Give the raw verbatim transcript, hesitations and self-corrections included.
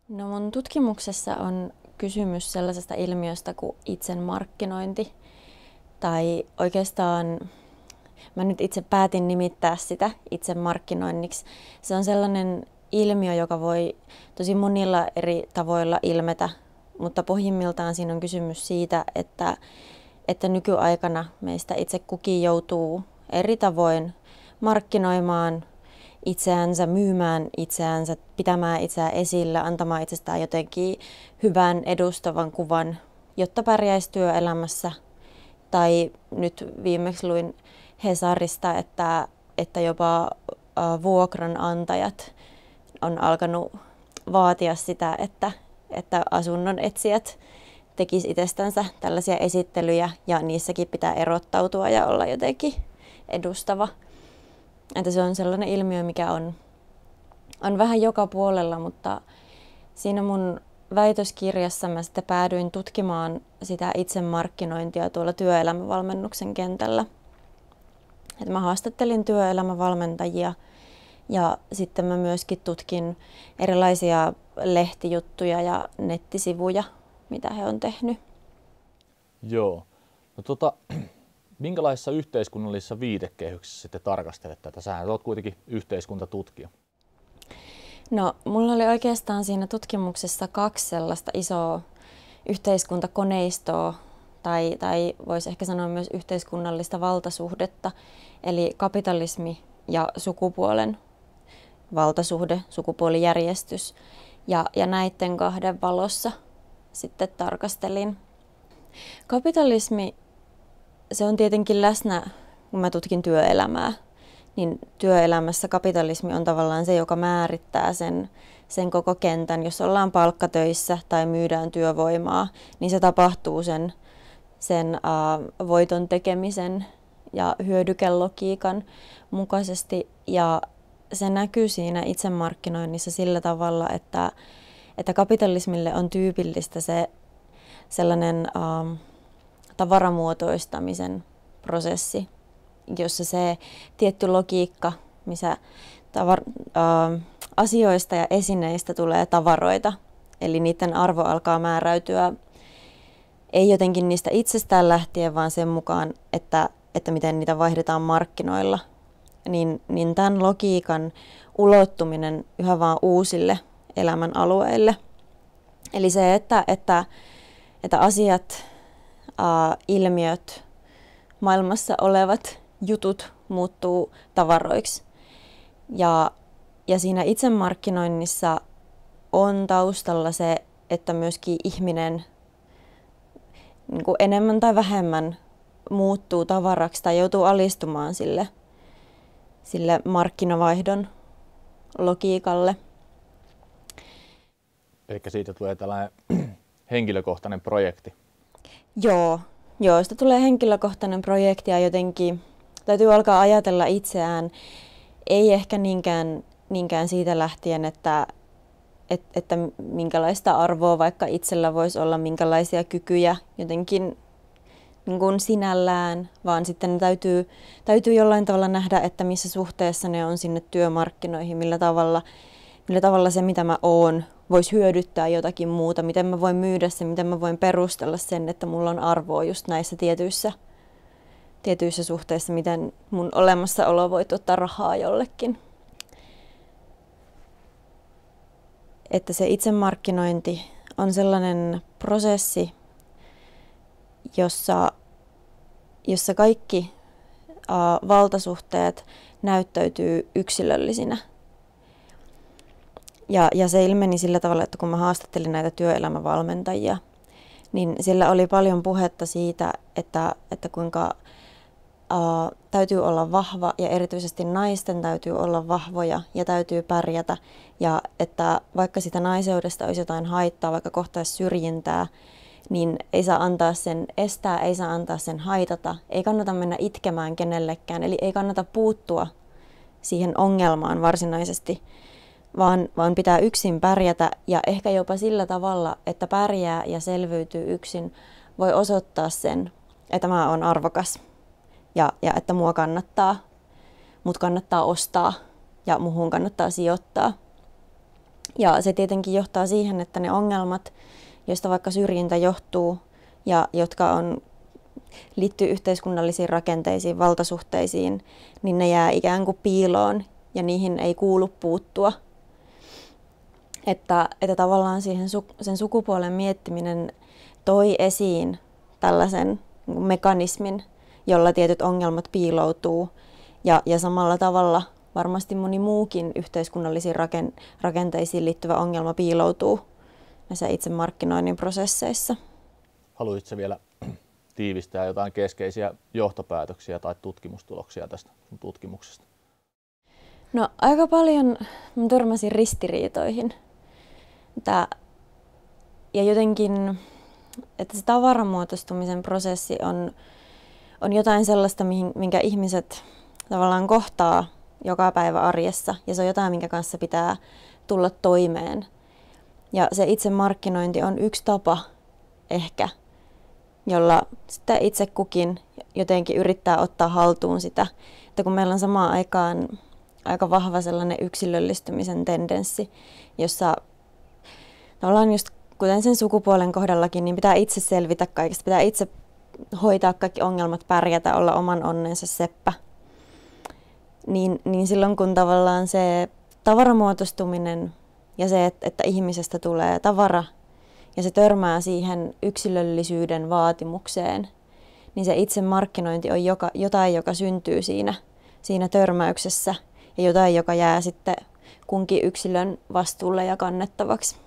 No mun tutkimuksessa on kysymys sellaisesta ilmiöstä kuin itsemarkkinointi. Tai oikeastaan mä nyt itse päätin nimittää sitä itsemarkkinoinniksi. Se on sellainen ilmiö, joka voi tosi monilla eri tavoilla ilmetä, mutta pohjimmiltaan siinä on kysymys siitä, että, että nykyaikana meistä itse kukin joutuu eri tavoin markkinoimaan itseänsä, myymään itseänsä, pitämään itseään esillä, antamaan itsestään jotenkin hyvän edustavan kuvan, jotta pärjäisi työelämässä. Tai nyt viimeksi luin Hesarista, että, että jopa vuokranantajat on alkanut vaatia sitä, että, että asunnon etsijät tekisivät itsestänsä tällaisia esittelyjä ja niissäkin pitää erottautua ja olla jotenkin edustava. Että se on sellainen ilmiö, mikä on, on vähän joka puolella, mutta siinä mun väitöskirjassa mä sitten päädyin tutkimaan sitä itsemarkkinointia tuolla työelämävalmennuksen kentällä. Et mä haastattelin työelämävalmentajia ja sitten mä myöskin tutkin erilaisia lehtijuttuja ja nettisivuja, mitä he on tehnyt. Joo. No tota, minkälaisissa yhteiskunnallisissa viitekehyksissä te tarkastelet tätä? Sähän olet kuitenkin yhteiskuntatutkija. No, mulla oli oikeastaan siinä tutkimuksessa kaksi sellaista isoa yhteiskuntakoneistoa, tai, tai voisi ehkä sanoa myös yhteiskunnallista valtasuhdetta, eli kapitalismi ja sukupuolen valtasuhde, sukupuolijärjestys, ja, ja näiden kahden valossa sitten tarkastelin. Kapitalismi, se on tietenkin läsnä, kun mä tutkin työelämää, niin työelämässä kapitalismi on tavallaan se, joka määrittää sen, sen koko kentän. Jos ollaan palkkatöissä tai myydään työvoimaa, niin se tapahtuu sen, sen uh, voiton tekemisen ja hyödykelogiikan mukaisesti. Ja se näkyy siinä itsemarkkinoinnissa sillä tavalla, että, että kapitalismille on tyypillistä se sellainen uh, tavaramuotoistamisen prosessi, jossa se tietty logiikka, missä tavar- äh, asioista ja esineistä tulee tavaroita, eli niiden arvo alkaa määräytyä ei jotenkin niistä itsestään lähtien, vaan sen mukaan, että, että miten niitä vaihdetaan markkinoilla, niin, niin tämän logiikan ulottuminen yhä vaan uusille elämän alueille. Eli se, että, että, että asiat, äh, ilmiöt, maailmassa olevat jutut muuttuu tavaroiksi. Ja, ja siinä itsemarkkinoinnissa on taustalla se, että myöskin ihminen niin kuin enemmän tai vähemmän muuttuu tavaraksi tai joutuu alistumaan sille, sille markkinavaihdon logiikalle. Eli siitä tulee tällainen henkilökohtainen projekti. Joo, joo, sitä tulee henkilökohtainen projekti ja jotenkin täytyy alkaa ajatella itseään, ei ehkä niinkään, niinkään siitä lähtien, että, et, että minkälaista arvoa vaikka itsellä voisi olla, minkälaisia kykyjä jotenkin niin kuin sinällään, vaan sitten ne täytyy, täytyy jollain tavalla nähdä, että missä suhteessa ne on sinne työmarkkinoihin, millä tavalla, millä tavalla se, mitä mä oon, voisi hyödyttää jotakin muuta, miten mä voin myydä sen, miten mä voin perustella sen, että mulla on arvoa just näissä tietyissä tietyissä suhteissa, miten mun olemassaolo voi tuottaa rahaa jollekin. Että se itsemarkkinointi on sellainen prosessi, jossa, jossa kaikki uh, valtasuhteet näyttäytyy yksilöllisinä. Ja, ja se ilmeni sillä tavalla, että kun mä haastattelin näitä työelämävalmentajia, niin siellä oli paljon puhetta siitä, että, että kuinka Uh, täytyy olla vahva ja erityisesti naisten täytyy olla vahvoja ja täytyy pärjätä. Ja että vaikka sitä naiseudesta olisi jotain haittaa, vaikka kohtaisi syrjintää, niin ei saa antaa sen estää, ei saa antaa sen haitata. Ei kannata mennä itkemään kenellekään, eli ei kannata puuttua siihen ongelmaan varsinaisesti, vaan, vaan pitää yksin pärjätä ja ehkä jopa sillä tavalla, että pärjää ja selviytyy yksin, voi osoittaa sen, että mä oon arvokas. Ja, ja että mua kannattaa, mut kannattaa ostaa ja muhun kannattaa sijoittaa. Ja se tietenkin johtaa siihen, että ne ongelmat, joista vaikka syrjintä johtuu ja jotka on, liittyy yhteiskunnallisiin rakenteisiin, valtasuhteisiin, niin ne jää ikään kuin piiloon ja niihin ei kuulu puuttua. Että, että tavallaan siihen sen sukupuolen miettiminen toi esiin tällaisen mekanismin, jolla tietyt ongelmat piiloutuu ja, ja samalla tavalla varmasti moni muukin yhteiskunnallisiin rakenteisiin liittyvä ongelma piiloutuu näissä itsemarkkinoinnin prosesseissa. Haluaisitko vielä tiivistää jotain keskeisiä johtopäätöksiä tai tutkimustuloksia tästä tutkimuksesta? No aika paljon mä törmäsin ristiriitoihin. Tää, ja jotenkin, että se tavaramuotoistumisen prosessi on, on jotain sellaista, minkä ihmiset tavallaan kohtaa joka päivä arjessa, ja se on jotain, minkä kanssa pitää tulla toimeen. Ja se itsemarkkinointi on yksi tapa ehkä, jolla sitten itse kukin jotenkin yrittää ottaa haltuun sitä, että kun meillä on samaan aikaan aika vahva sellainen yksilöllistymisen tendenssi, jossa tavallaan just kuten sen sukupuolen kohdallakin, niin pitää itse selvitä kaikesta, pitää itse hoitaa kaikki ongelmat, pärjätä, olla oman onnensa seppä. Niin, niin silloin kun tavallaan se tavaramuotoistuminen ja se, että, että ihmisestä tulee tavara ja se törmää siihen yksilöllisyyden vaatimukseen, niin se itsemarkkinointi on joka, jotain, joka syntyy siinä, siinä törmäyksessä ja jotain, joka jää sitten kunkin yksilön vastuulle ja kannettavaksi.